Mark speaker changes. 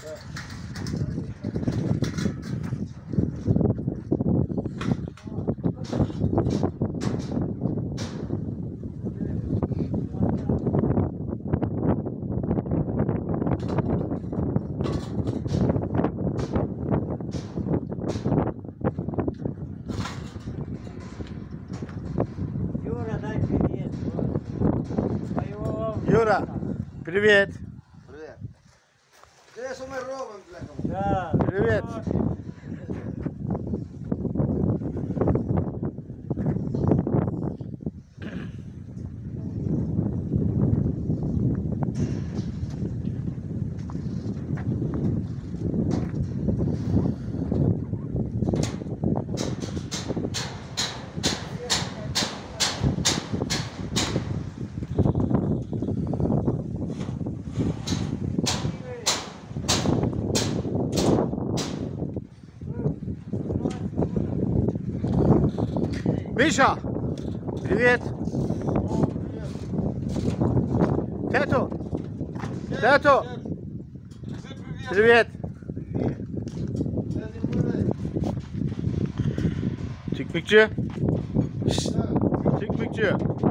Speaker 1: Юра, привет.
Speaker 2: Привет. Где мы ровим, бляха?
Speaker 1: Да. Привет. Миша, привет. Тето, Тето, привет. Take picture. Take picture.